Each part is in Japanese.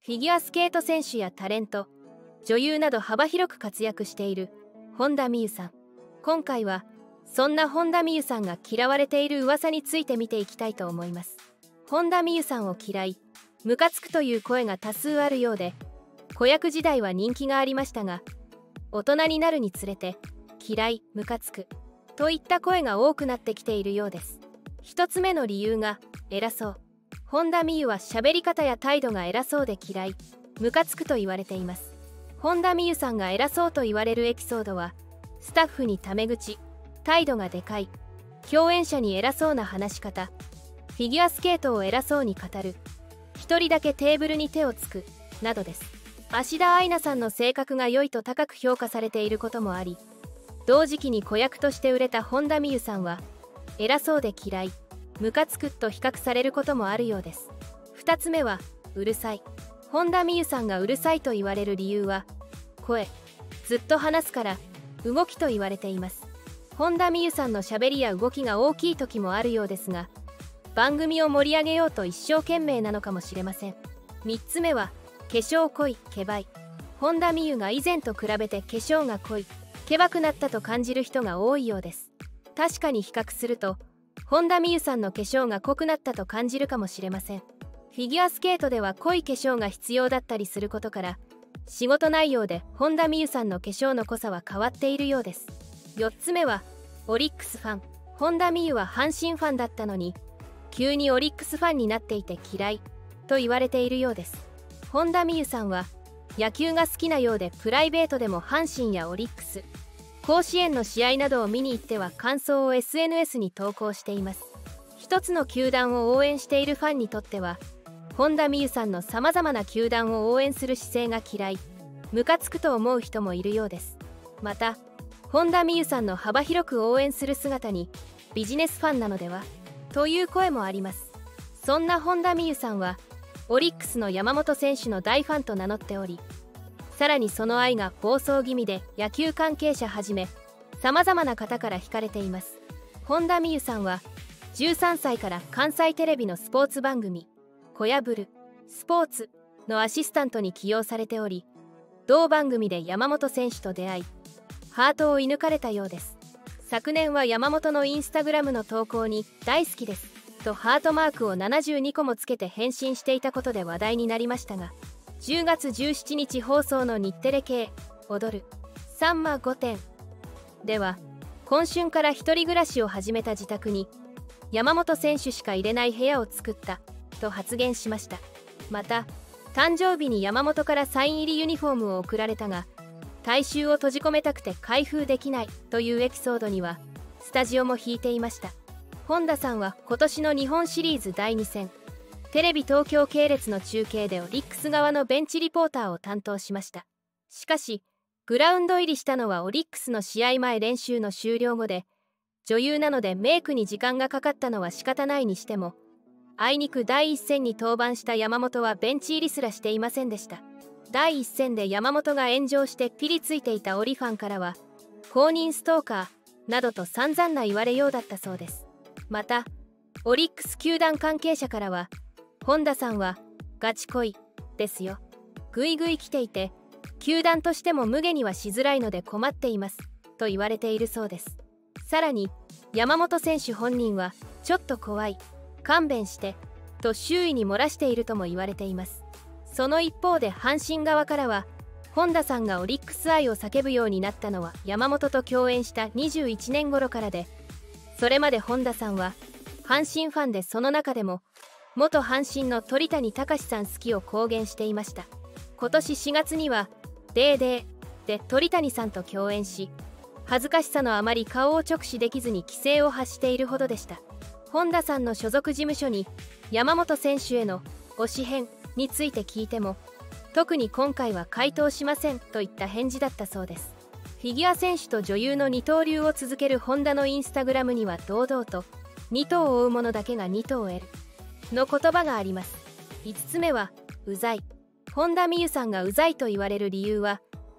フィギュアスケート選手やタレント、女優など幅広く活躍している本田望結さん。今回はそんな本田望結さんが嫌われている噂について見ていきたいと思います。本田望結さんを嫌い、ムカつくという声が多数あるようで、子役時代は人気がありましたが、大人になるにつれて嫌い、ムカつくといった声が多くなってきているようです。一つ目の理由が偉そう。本田望結は喋り方や態度が偉そうで嫌い、ムカつくと言われています。本田望結さんが偉そうと言われるエピソードは、スタッフにタメ口、態度がでかい、共演者に偉そうな話し方、フィギュアスケートを偉そうに語る、一人だけテーブルに手をつくなどです。芦田愛菜さんの性格が良いと高く評価されていることもあり、同時期に子役として売れた本田望結さんは偉そうで嫌い、ムカつくと比較されることもあるようです。2つ目はうるさい。本田望結さんがうるさいと言われる理由は、声、ずっと話すから動きと言われています。本田望結さんのしゃべりや動きが大きい時もあるようですが、番組を盛り上げようと一生懸命なのかもしれません。3つ目は化粧濃い、けばい。本田望結が以前と比べて化粧が濃い、けばくなったと感じる人が多いようです。確かに比較すると本田望結さんの化粧が濃くなったと感じるかもしれません。フィギュアスケートでは濃い化粧が必要だったりすることから、仕事内容で本田望結さんの化粧の濃さは変わっているようです。4つ目はオリックスファン。本田望結は阪神ファンだったのに、急にオリックスファンになっていて嫌いと言われているようです。本田望結さんは野球が好きなようで、プライベートでも阪神やオリックス、甲子園の試合などを見に行っては感想を SNS に投稿しています。一つの球団を応援しているファンにとっては、本田望結さんのさまざまな球団を応援する姿勢が嫌い、ムカつくと思う人もいるようです。また本田望結さんの幅広く応援する姿にビジネスファンなのではという声もあります。そんな本田望結さんはオリックスの山本選手の大ファンと名乗っており、さらにその愛が暴走気味で野球関係者はじめさまざまな方から惹かれています。本田望結さんは13歳から関西テレビのスポーツ番組「こやぶるスポーツ」のアシスタントに起用されており、同番組で山本選手と出会い、ハートを射抜かれたようです。昨年は山本のインスタグラムの投稿に「大好きです」とハートマークを72個もつけて返信していたことで話題になりましたが、10月17日放送の日テレ系「踊るさんま御殿」では、今春から一人暮らしを始めた自宅に山本選手しか入れない部屋を作ったと発言しました。また誕生日に山本からサイン入りユニフォームを贈られたが、体臭を閉じ込めたくて開封できないというエピソードにはスタジオも引いていました。本田さんは今年の日本シリーズ第2戦、テレビ東京系列の中継でオリックス側のベンチリポーターを担当しました。しかしグラウンド入りしたのはオリックスの試合前練習の終了後で、女優なのでメイクに時間がかかったのは仕方ないにしても、あいにく第1戦に登板した山本はベンチ入りすらしていませんでした。第1戦で山本が炎上してピリついていたオリファンからは、公認ストーカーなどと散々な言われようだったそうです。またオリックス球団関係者からは、本田さんはガチ恋ですよ、ぐいぐい来ていて球団としても無下にはしづらいので困っていますと言われているそうです。さらに山本選手本人はちょっと怖い、勘弁してと周囲に漏らしているとも言われています。その一方で阪神側からは、本田さんがオリックス愛を叫ぶようになったのは山本と共演した21年頃からで、それまで本田さんは阪神ファンで、その中でも元阪神の鳥谷敬さん好きを公言していました。今年4月には「デーデー」で鳥谷さんと共演し、恥ずかしさのあまり顔を直視できずに規制を発しているほどでした。本田さんの所属事務所に山本選手への推し変について聞いても、特に今回は回答しませんといった返事だったそうです。フィギュア選手と女優の二刀流を続ける本田のインスタグラムには堂々と「二頭を追う者だけが二頭を得る」の言葉があります。5つ目はうざい。本田望結さんがうざいと言われる理由は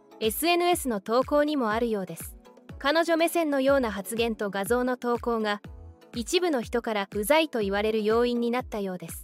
SNS の投稿にもあるようです。彼女目線のような発言と画像の投稿が一部の人からうざいと言われる要因になったようです。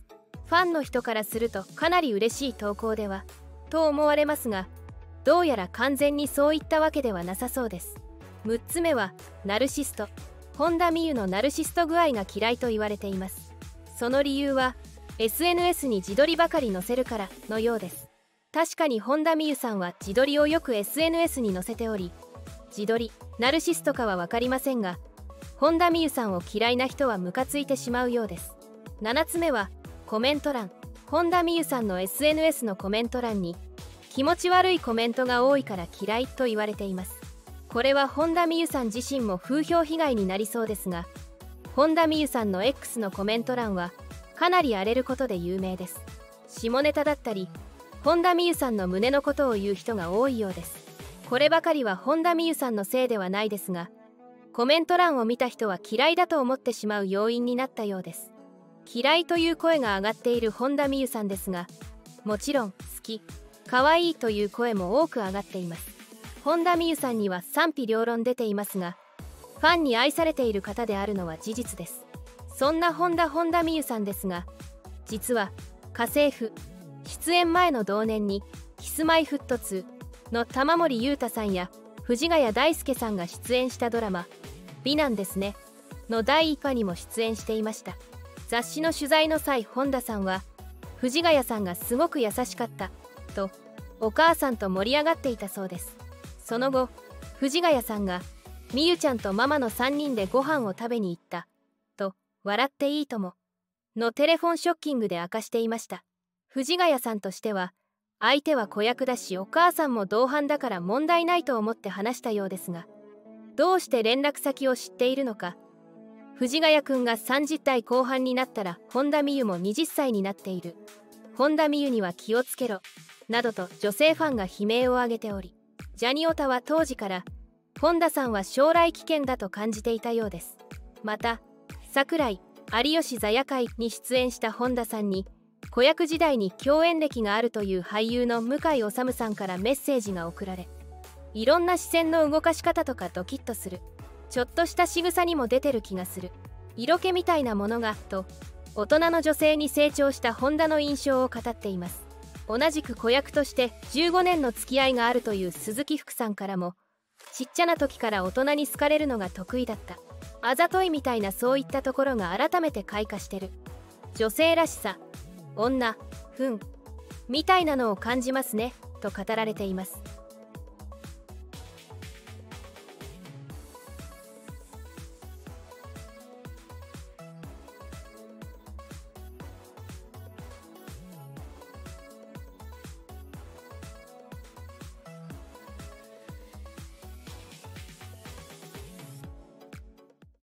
ファンの人からするとかなり嬉しい投稿ではと思われますが、どうやら完全にそういったわけではなさそうです。6つ目はナルシスト。本田望結のナルシスト具合が嫌いと言われています。その理由は SNS に自撮りばかり載せるからのようです。確かに本田望結さんは自撮りをよく SNS に載せており、自撮りナルシストかは分かりませんが、本田望結さんを嫌いな人はムカついてしまうようです。7つ目はコメント欄。本田望結さんの SNS のコメント欄に気持ち悪いコメントが多いから嫌いと言われています。これは本田望結さん自身も風評被害になりそうですが、本田望結さんの X のコメント欄はかなり荒れることで有名です。下ネタだったり本田望結さんの胸のことを言う人が多いようです。こればかりは本田望結さんのせいではないですが、コメント欄を見た人は嫌いだと思ってしまう要因になったようです。嫌いという声が上がっている本田望結さんですが、もちろん好き、可愛いという声も多く上がっています。本田望結さんには賛否両論出ていますが、ファンに愛されている方であるのは事実です。そんな本田望結さんですが、実は家政婦出演前の同年にキスマイフット2の玉森裕太さんや藤ヶ谷大輔さんが出演したドラマ「美男ですね」の第1話にも出演していました。雑誌の取材の際、本田さんは藤ヶ谷さんがすごく優しかったとお母さんと盛り上がっていたそうです。その後、藤ヶ谷さんがみゆちゃんとママの3人でご飯を食べに行ったと笑っていいとものテレフォンショッキングで明かしていました。藤ヶ谷さんとしては相手は子役だしお母さんも同伴だから問題ないと思って話したようですが、どうして連絡先を知っているのか。藤ヶ谷くんが30代後半になったら本田望結も20歳になっている、本田望結には気をつけろなどと女性ファンが悲鳴を上げており、ジャニオタは当時から本田さんは将来危険だと感じていたようです。また櫻井有吉座夜会に出演した本田さんに子役時代に共演歴があるという俳優の向井理さんからメッセージが送られ、いろんな視線の動かし方とかドキッとする、ちょっとした仕草にも出てる気がする、色気みたいなものがと大人の女性に成長した本田の印象を語っています。同じく子役として15年の付き合いがあるという鈴木福さんからも、ちっちゃな時から大人に好かれるのが得意だった、あざといみたいなそういったところが改めて開花してる、女性らしさ、女、みたいなのを感じますねと語られています。